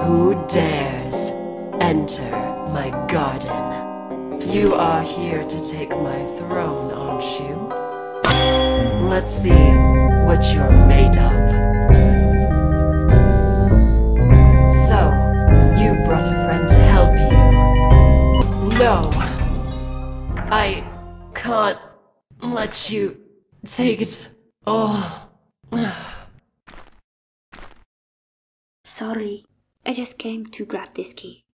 Who dares enter my garden? You are here to take my throne, aren't you? Let's see what you're made of. So, you brought a friend to help you. No! I can't let you take it all. Sorry, I just came to grab this key.